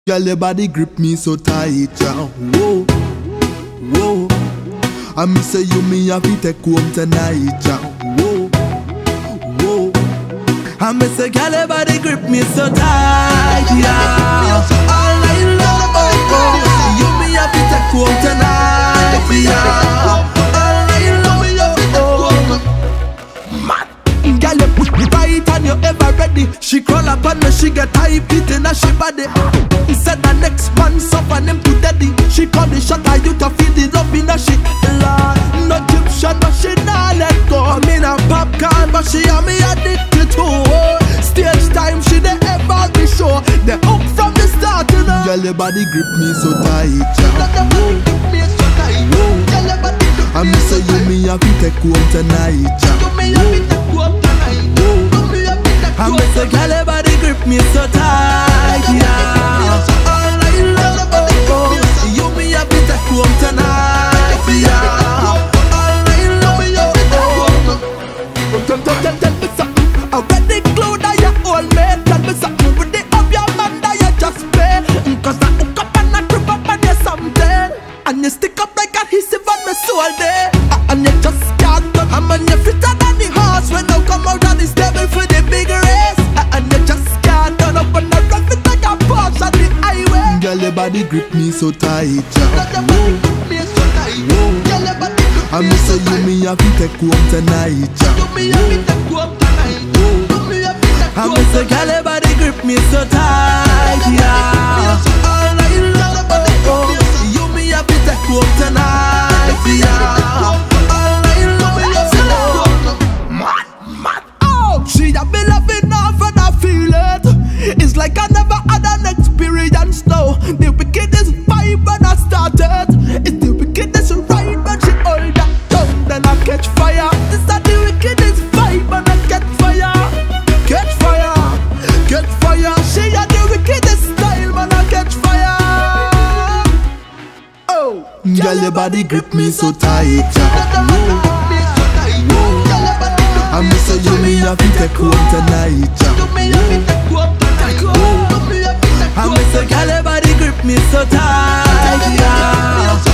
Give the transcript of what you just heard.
Girl, your body grip me so tight, yeah. Whoa, whoa. I me say you me have to take home tonight, yeah. Whoa, whoa. I me say girl, your body grip me so tight, yeah. All night long, oh, oh. You me have to take home tonight, yeah. All night long, oh, oh. Mad. Girl, you put me right and you ever ready. She crawl up on me, she get hype, it in her she body. He said the next man suffer him to daddy. She call the shot at you to feel the love in her shit. Lord, no Egyptian but she not let go. I'm in a popcorn but she and me addicted to. Stage time she the ever be show. The hook from the start, you know. Girl, your body grip me so tight, yeah. I me say you me have to take home tonight, yeah. I me say girl, your body grip me so tight, yeah. All night long, oh, oh. You me have to take home tonight, yeah. All night long, oh, oh. Tell me something. I wear the clothes that you hold me. Tell me something. With the up your man that you just pay. Cause I hook up and I trip up on you something. And you stick up like a adhesive on me soul day. And you just can't turn. I'm on your fitter than the horse. When you come out on the stable for the big race. And you just can't turn up on the run fit like a Porsche on the highway. Girl, your body grip me so tight, yeah. I me say you me have to take home tonight, yeah. I me say girl, your body grip me so tight, yeah. All night long, oh, oh. You me have to take home tonight, yeah. All night long, oh. Mad. Oh, she have been loving off and I feel it. It's like I never had an experience now. The wickedest vibe when I started. It's the wickedest ride when she hold that tongue. Then I catch fire. This is the wickedest vibe when I catch fire. Catch fire, catch fire. She had the wickedest style when I catch fire. Oh, girl, your body grip me so tight, yeah. I me say you me have to take home tonight, yeah. I me say girl, your body grip me so tight, yeah.